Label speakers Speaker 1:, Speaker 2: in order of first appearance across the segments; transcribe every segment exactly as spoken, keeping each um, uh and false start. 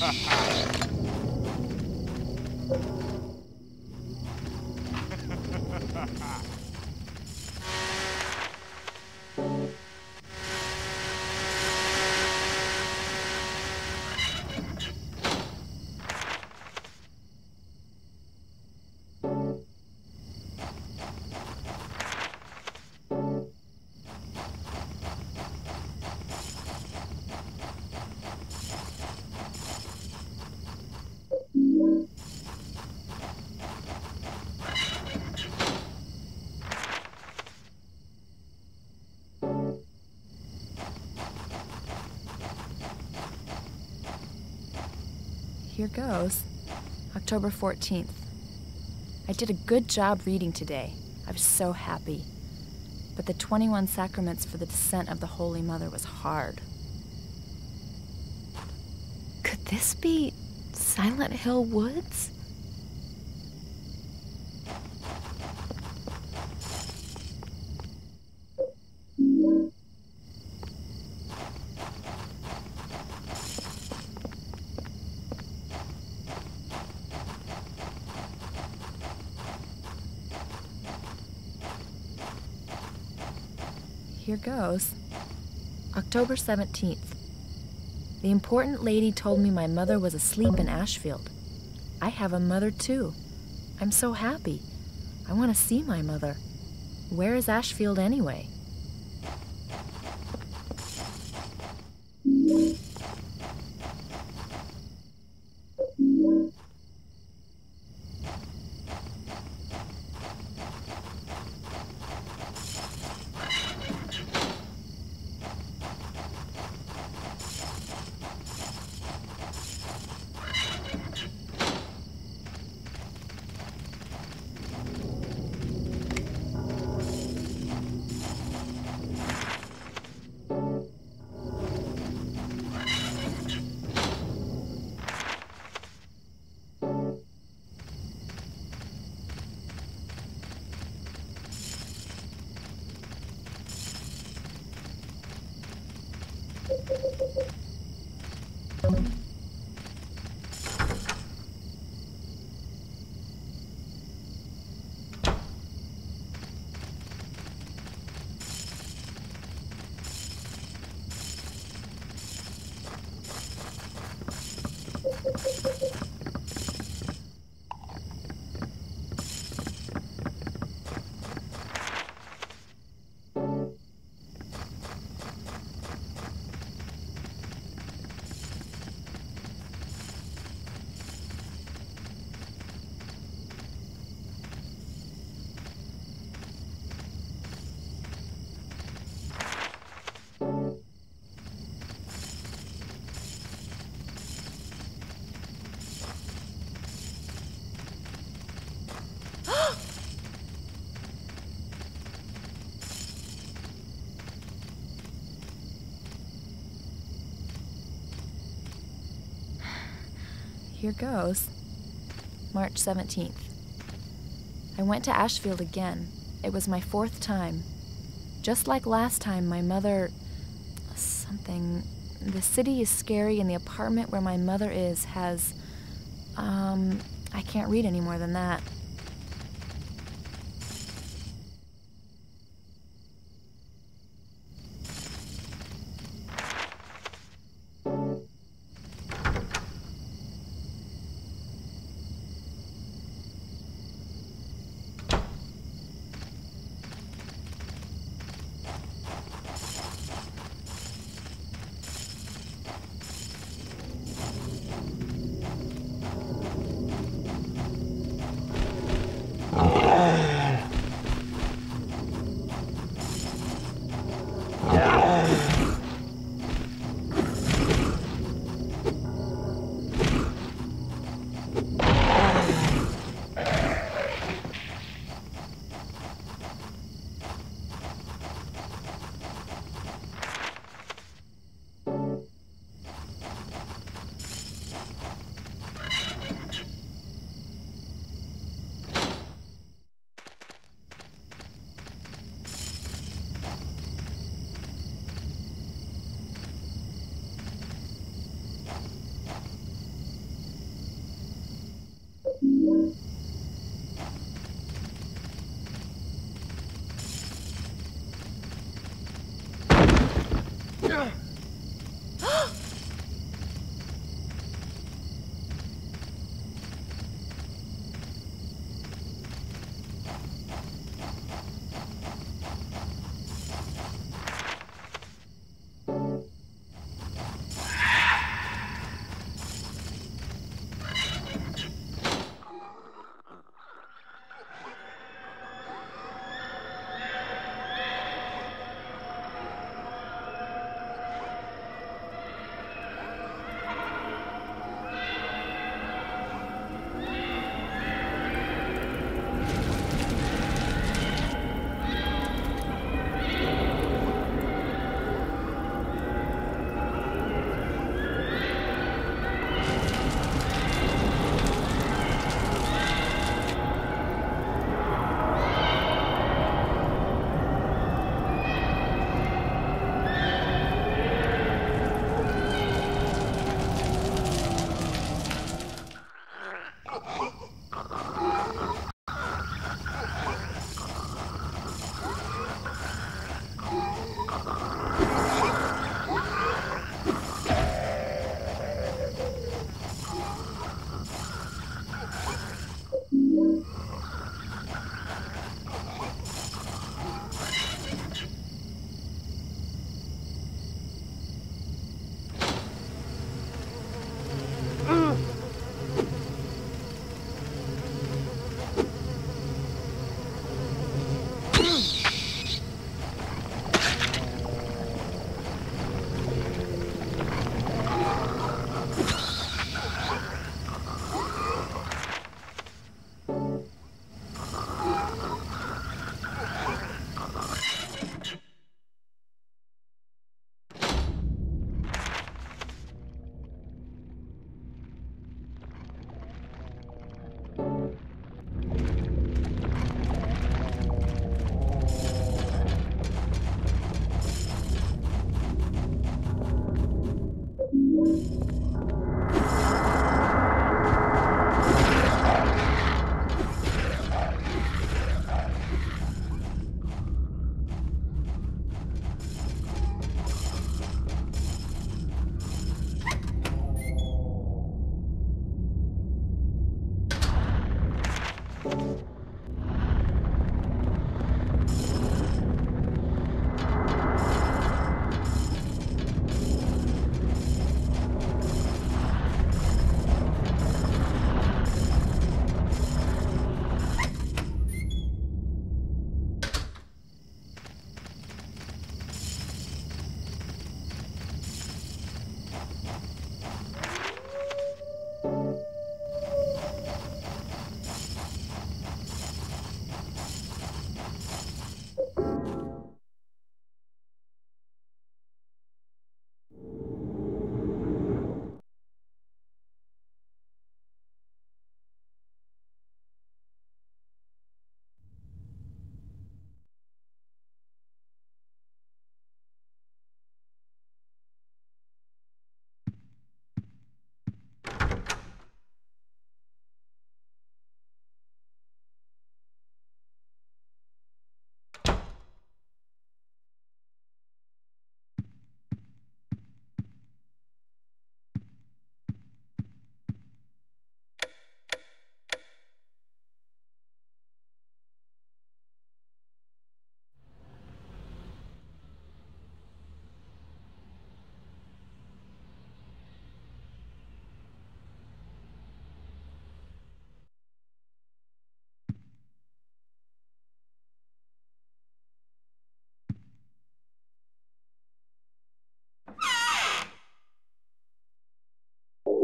Speaker 1: Here goes. October fourteenth. I did a good job reading today. I was so happy. But the twenty-one sacraments for the descent of the Holy Mother was hard.
Speaker 2: Could this be Silent Hill Woods?
Speaker 1: Here goes. October seventeenth. The important lady told me my mother was asleep in Ashfield. I have a mother too. I'm so happy. I want to see my mother. Where is Ashfield anyway? Here goes. March seventeenth. I went to Ashfield again. It was my fourth time. Just like last time, my mother... something... The city is scary and the apartment where my mother is has... Um... I can't read any more than that.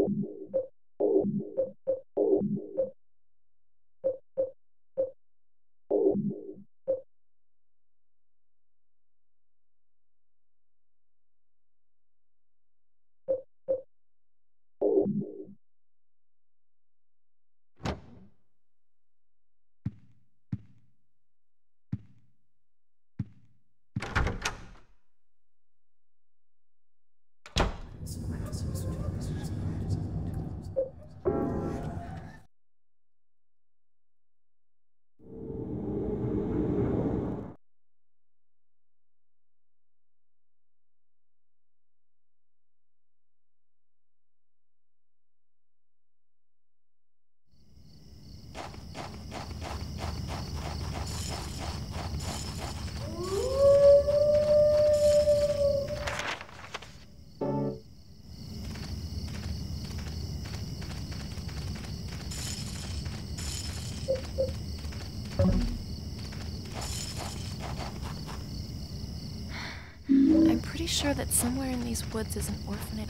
Speaker 1: I'm pretty sure that somewhere in these woods is an orphanage.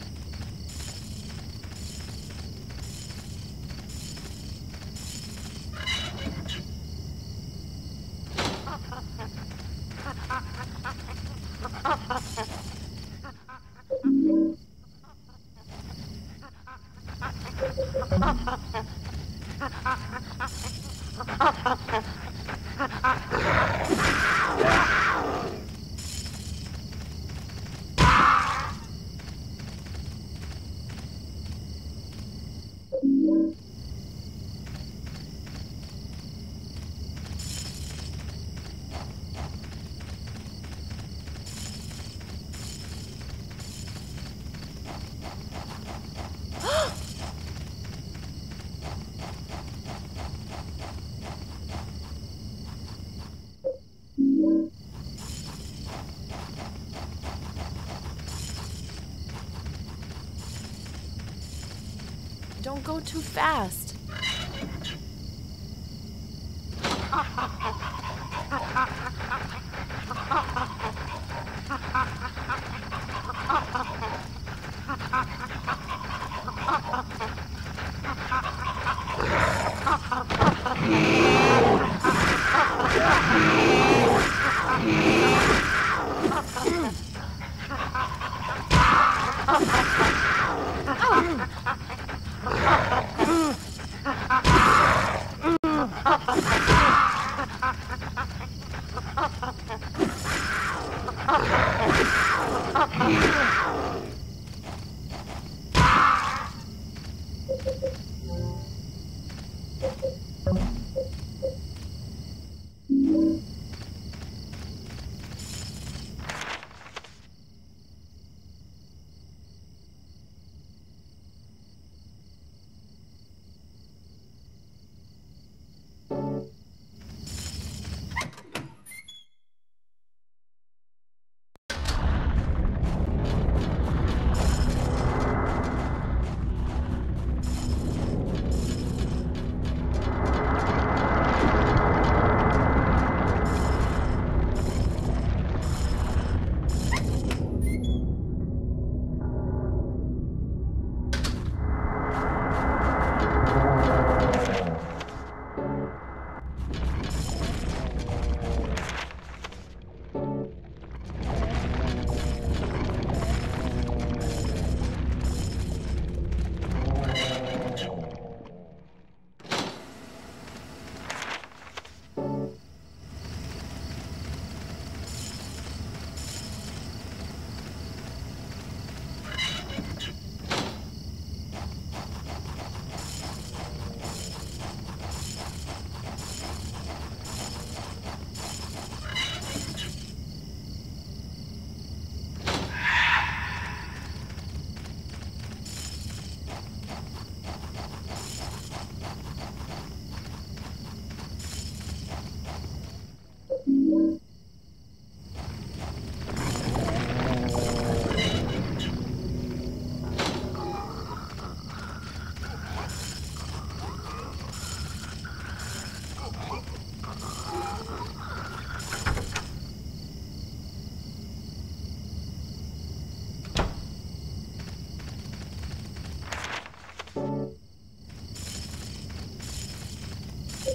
Speaker 1: Don't go too fast.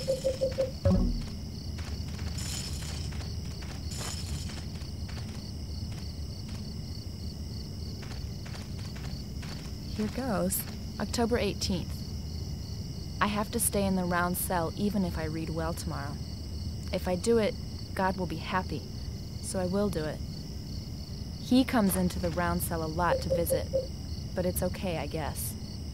Speaker 1: Here goes. October eighteenth. I have to stay in the round cell even if I read well tomorrow. If I do it, God will be happy, so I will do it. He comes into the round cell a lot to visit, but it's okay, I guess.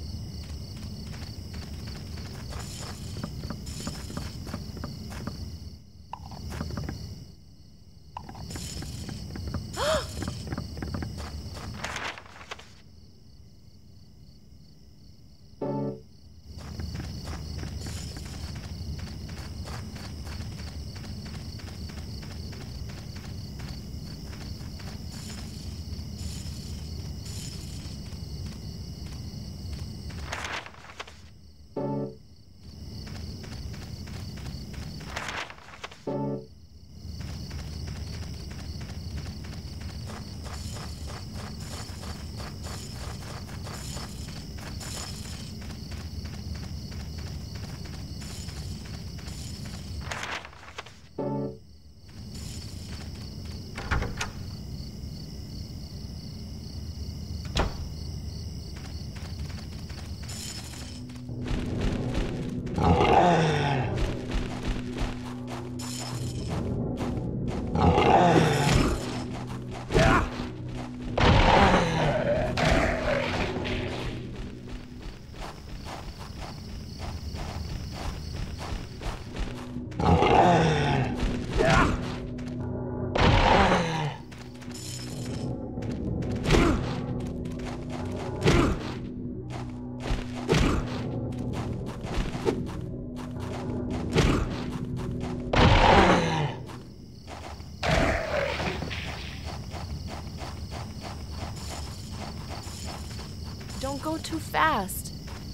Speaker 1: Don't go too fast.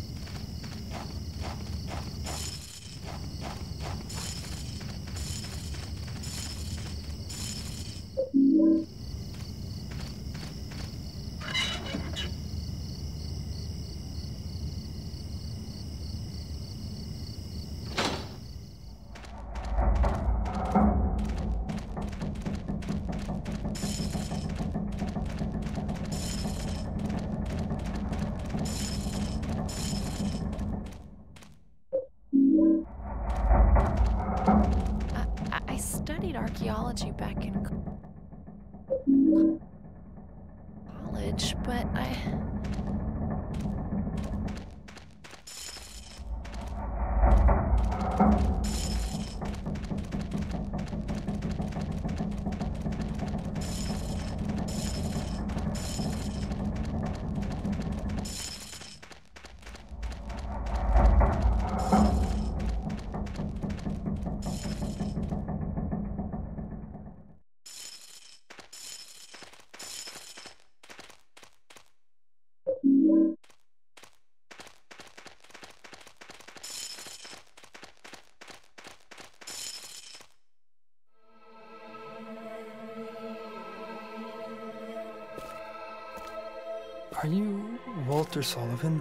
Speaker 1: I, I studied archaeology back in college, but I...
Speaker 3: Are you Walter Sullivan?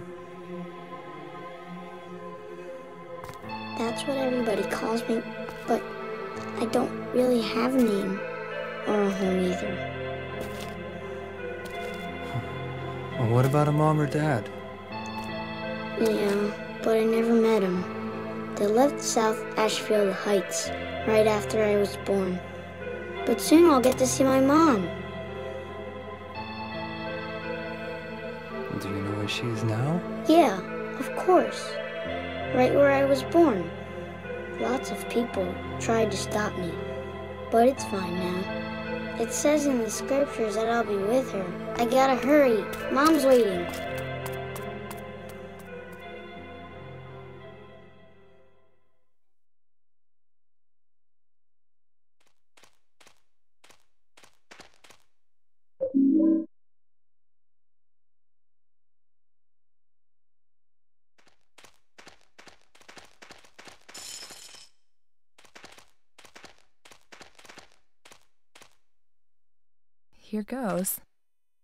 Speaker 4: That's what everybody calls me, but I don't really have a name or a home either.
Speaker 3: Well, what about a mom or dad?
Speaker 4: Yeah, but I never met them. They left South Ashfield Heights right after I was born. But soon I'll get to see my mom.
Speaker 3: Do you know where she is now?
Speaker 4: Yeah, of course. Right where I was born. Lots of people tried to stop me, but it's fine now. It says in the scriptures that I'll be with her. I gotta hurry. Mom's waiting.
Speaker 1: Here goes.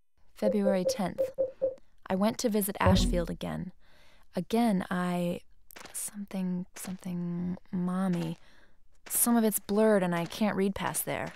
Speaker 1: February tenth. I went to visit Ashfield again. Again, I Something, something, mommy. Some of it's blurred and I can't read past there.